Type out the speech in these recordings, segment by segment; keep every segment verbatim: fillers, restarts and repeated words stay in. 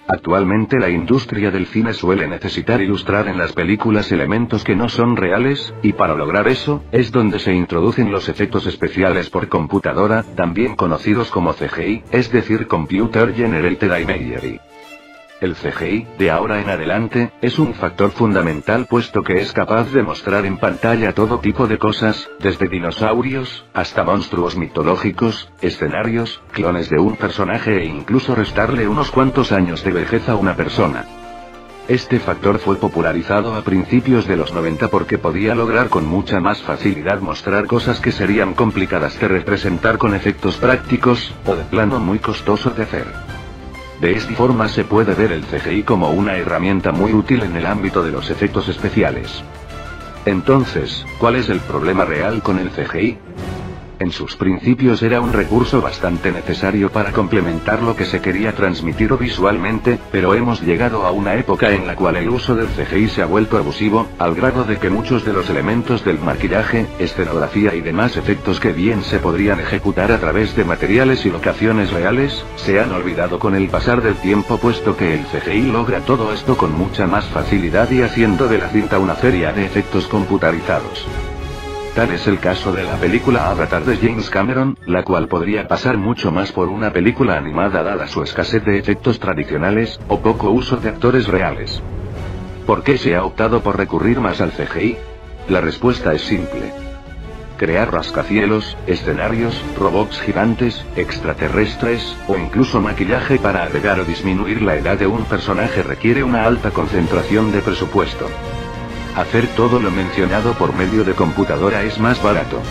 Actualmente la industria del cine suele necesitar ilustrar en las películas elementos que no son reales, y para lograr eso, es donde se introducen los efectos especiales por computadora, también conocidos como C G I, es decir Computer Generated Imagery. El C G I, de ahora en adelante, es un factor fundamental puesto que es capaz de mostrar en pantalla todo tipo de cosas, desde dinosaurios, hasta monstruos mitológicos, escenarios, clones de un personaje e incluso restarle unos cuantos años de vejez a una persona. Este factor fue popularizado a principios de los noventa porque podía lograr con mucha más facilidad mostrar cosas que serían complicadas de representar con efectos prácticos, o de plano muy costoso de hacer. De esta forma se puede ver el C G I como una herramienta muy útil en el ámbito de los efectos especiales. Entonces, ¿cuál es el problema real con el C G I? En sus principios era un recurso bastante necesario para complementar lo que se quería transmitir visualmente, pero hemos llegado a una época en la cual el uso del C G I se ha vuelto abusivo, al grado de que muchos de los elementos del maquillaje, escenografía y demás efectos que bien se podrían ejecutar a través de materiales y locaciones reales, se han olvidado con el pasar del tiempo puesto que el C G I logra todo esto con mucha más facilidad y haciendo de la cinta una feria de efectos computarizados. Tal es el caso de la película Avatar de James Cameron, la cual podría pasar mucho más por una película animada dada su escasez de efectos tradicionales, o poco uso de actores reales. ¿Por qué se ha optado por recurrir más al C G I? La respuesta es simple. Crear rascacielos, escenarios, robots gigantes, extraterrestres, o incluso maquillaje para agregar o disminuir la edad de un personaje requiere una alta concentración de presupuesto. Hacer todo lo mencionado por medio de computadora es más barato.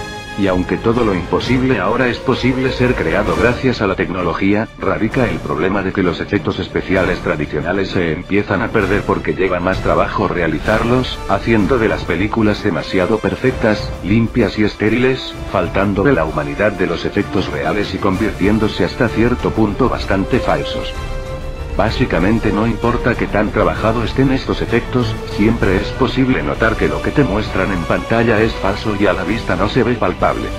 Y aunque todo lo imposible ahora es posible ser creado gracias a la tecnología, radica el problema de que los efectos especiales tradicionales se empiezan a perder porque lleva más trabajo realizarlos, haciendo de las películas demasiado perfectas, limpias y estériles, faltando de la humanidad de los efectos reales y convirtiéndose hasta cierto punto bastante falsos. Básicamente no importa qué tan trabajado estén estos efectos, siempre es posible notar que lo que te muestran en pantalla es falso y a la vista no se ve palpable.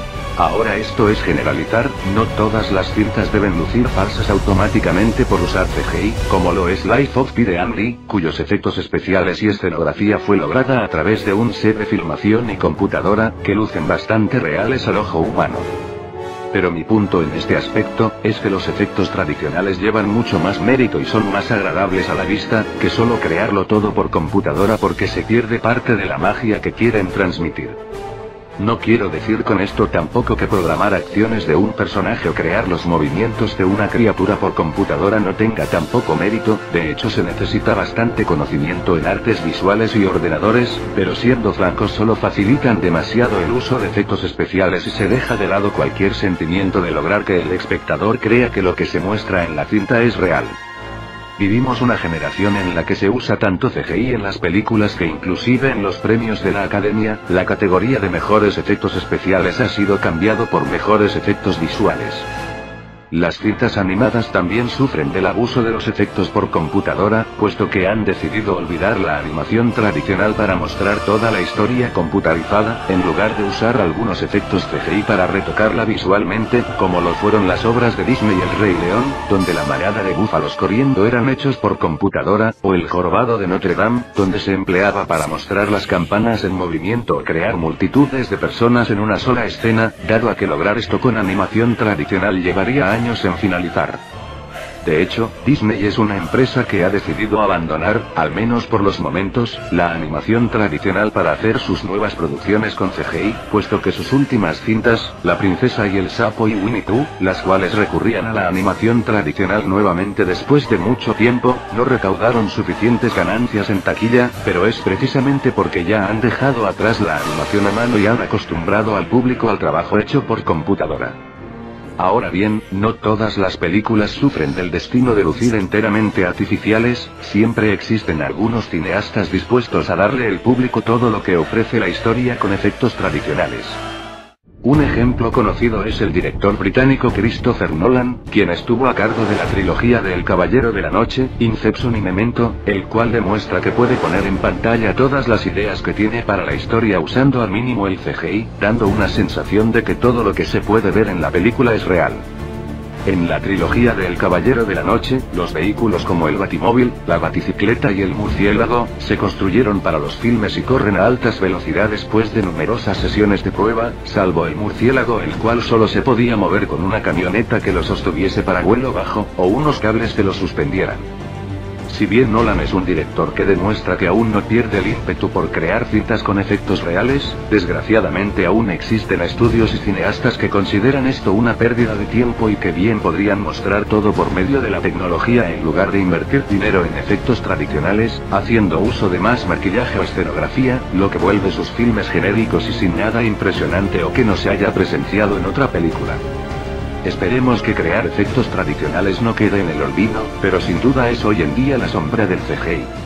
Ahora esto es generalizar, no todas las cintas deben lucir falsas automáticamente por usar C G I, como lo es Life of Pi de Ang Lee, cuyos efectos especiales y escenografía fue lograda a través de un set de filmación y computadora, que lucen bastante reales al ojo humano. Pero mi punto en este aspecto, es que los efectos tradicionales llevan mucho más mérito y son más agradables a la vista, que solo crearlo todo por computadora porque se pierde parte de la magia que quieren transmitir. No quiero decir con esto tampoco que programar acciones de un personaje o crear los movimientos de una criatura por computadora no tenga tampoco mérito, de hecho se necesita bastante conocimiento en artes visuales y ordenadores, pero siendo francos solo facilitan demasiado el uso de efectos especiales y se deja de lado cualquier sentimiento de lograr que el espectador crea que lo que se muestra en la cinta es real. Vivimos una generación en la que se usa tanto C G I en las películas que inclusive en los premios de la Academia, la categoría de mejores efectos especiales ha sido cambiado por mejores efectos visuales. Las cintas animadas también sufren del abuso de los efectos por computadora, puesto que han decidido olvidar la animación tradicional para mostrar toda la historia computarizada, en lugar de usar algunos efectos C G I para retocarla visualmente, como lo fueron las obras de Disney El Rey León, donde la manada de búfalos corriendo eran hechos por computadora, o El Jorobado de Notre Dame, donde se empleaba para mostrar las campanas en movimiento o crear multitudes de personas en una sola escena, dado a que lograr esto con animación tradicional llevaría años en finalizar. De hecho, Disney es una empresa que ha decidido abandonar, al menos por los momentos, la animación tradicional para hacer sus nuevas producciones con C G I, puesto que sus últimas cintas, La Princesa y el Sapo y Winnie Pooh, las cuales recurrían a la animación tradicional nuevamente después de mucho tiempo, no recaudaron suficientes ganancias en taquilla, pero es precisamente porque ya han dejado atrás la animación a mano y han acostumbrado al público al trabajo hecho por computadora. Ahora bien, no todas las películas sufren del destino de lucir enteramente artificiales, siempre existen algunos cineastas dispuestos a darle al público todo lo que ofrece la historia con efectos tradicionales. Un ejemplo conocido es el director británico Christopher Nolan, quien estuvo a cargo de la trilogía de El Caballero de la Noche, Inception y Memento, el cual demuestra que puede poner en pantalla todas las ideas que tiene para la historia usando al mínimo el C G I, dando una sensación de que todo lo que se puede ver en la película es real. En la trilogía de El Caballero de la Noche, los vehículos como el Batimóvil, la Baticicleta y el Murciélago, se construyeron para los filmes y corren a altas velocidades después de numerosas sesiones de prueba, salvo el Murciélago, el cual solo se podía mover con una camioneta que lo sostuviese para vuelo bajo, o unos cables que lo suspendieran. Si bien Nolan es un director que demuestra que aún no pierde el ímpetu por crear cintas con efectos reales, desgraciadamente aún existen estudios y cineastas que consideran esto una pérdida de tiempo y que bien podrían mostrar todo por medio de la tecnología en lugar de invertir dinero en efectos tradicionales, haciendo uso de más maquillaje o escenografía, lo que vuelve sus filmes genéricos y sin nada impresionante o que no se haya presenciado en otra película. Esperemos que crear efectos tradicionales no quede en el olvido, pero sin duda es hoy en día la sombra del C G I.